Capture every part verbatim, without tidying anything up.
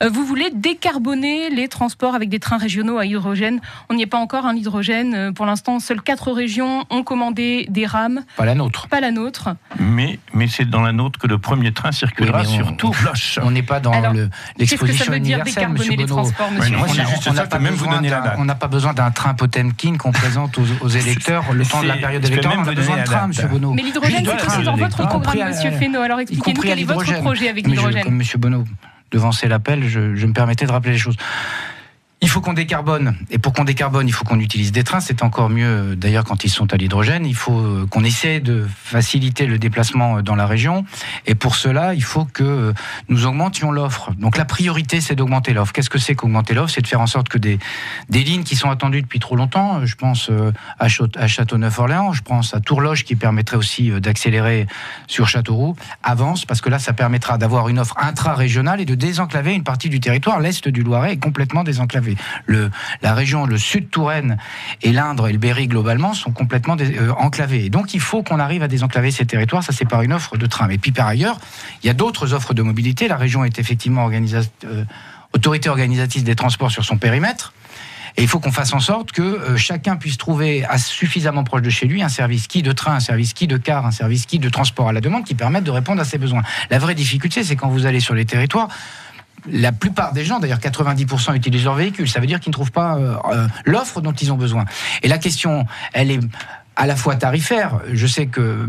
Euh, vous voulez décarboner les transports avec des trains régionaux à hydrogène. On n'y est pas encore, hein, l'hydrogène. Pour l'instant, seules quatre régions ont commandé des rames. Pas la nôtre. Pas la nôtre. Mais, mais c'est dans la nôtre que le premier train circulera Oui, on, sur tout Bloche. On n'est pas dans Alors, le, l'exposition universelle, qu'est-ce que ça veut dire décarboner les transports, monsieur? Oui, moi, c'est juste ça, pas même vous donner la d'un, date. on n'a pas besoin d'un train Potemkin qu'on présente aux, aux électeurs le temps de la période électorale. On a besoin de train, monsieur Bonneau. Mais l'hydrogène, c'est aussi dans votre programme, monsieur Fesneau. Alors expliquez-nous quel est votre projet avec l'hydrogène. Comme monsieur Bonneau devançait l'appel, je, je me permettais de rappeler les choses. Il faut qu'on décarbone. Et pour qu'on décarbone, il faut qu'on utilise des trains. C'est encore mieux, d'ailleurs, quand ils sont à l'hydrogène. Il faut qu'on essaie de faciliter le déplacement dans la région. Et pour cela, il faut que nous augmentions l'offre. Donc la priorité, c'est d'augmenter l'offre. Qu'est-ce que c'est qu'augmenter l'offre? C'est de faire en sorte que des, des lignes qui sont attendues depuis trop longtemps, je pense à, Château, à Châteauneuf-Orléans, je pense à Tourloge, qui permettrait aussi d'accélérer sur Châteauroux, avancent, parce que là, ça permettra d'avoir une offre intra-régionale et de désenclaver une partie du territoire. L'Est du Loiret est complètement désenclavé. Le, la région, le sud Touraine et l'Indre et le Berry globalement sont complètement dé, euh, enclavés. Et donc il faut qu'on arrive à désenclaver ces territoires, ça c'est par une offre de train. Et puis par ailleurs, il y a d'autres offres de mobilité. La région est effectivement organisa- euh, autorité organisatrice des transports sur son périmètre. Et il faut qu'on fasse en sorte que euh, chacun puisse trouver à suffisamment proche de chez lui un service qui de train, un service qui de car, un service qui de transport à la demande qui permette de répondre à ses besoins. La vraie difficulté, c'est quand vous allez sur les territoires, la plupart des gens, d'ailleurs quatre-vingt-dix pour cent utilisent leur véhicule, ça veut dire qu'ils ne trouvent pas euh, euh, l'offre dont ils ont besoin. Et la question, elle est à la fois tarifaire. Je sais que euh,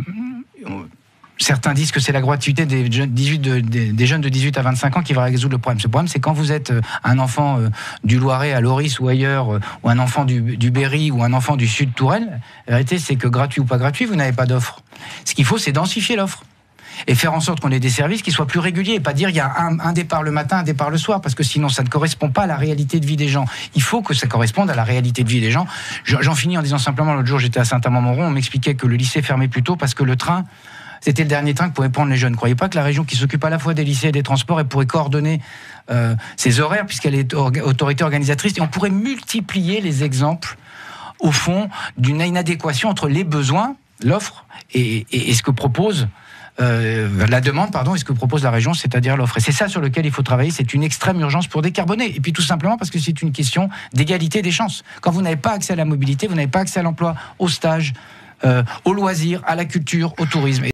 certains disent que c'est la gratuité des, dix-huit de, des, des jeunes de dix-huit à vingt-cinq ans qui va résoudre le problème. Ce problème, c'est quand vous êtes un enfant euh, du Loiret à Loris ou ailleurs, euh, ou un enfant du, du Berry ou un enfant du sud Touraine, la réalité, c'est que gratuit ou pas gratuit, vous n'avez pas d'offre. Ce qu'il faut, c'est densifier l'offre. Et faire en sorte qu'on ait des services qui soient plus réguliers, et pas dire il y a un, un départ le matin, un départ le soir, parce que sinon ça ne correspond pas à la réalité de vie des gens. Il faut que ça corresponde à la réalité de vie des gens. J'en finis en disant simplement, l'autre jour j'étais à Saint-Amand-Montrond, on m'expliquait que le lycée fermait plus tôt parce que le train, c'était le dernier train que pouvaient prendre les jeunes. Ne croyez pas que la région qui s'occupe à la fois des lycées et des transports, elle pourrait coordonner euh, ses horaires, puisqu'elle est autorité organisatrice, et on pourrait multiplier les exemples, au fond, d'une inadéquation entre les besoins, l'offre, et, et, et ce que propose Euh, la demande, pardon, est ce que propose la région, c'est-à-dire l'offre. Et c'est ça sur lequel il faut travailler, c'est une extrême urgence pour décarboner. Et puis tout simplement parce que c'est une question d'égalité des chances. Quand vous n'avez pas accès à la mobilité, vous n'avez pas accès à l'emploi, au stage, euh, aux loisirs, à la culture, au tourisme.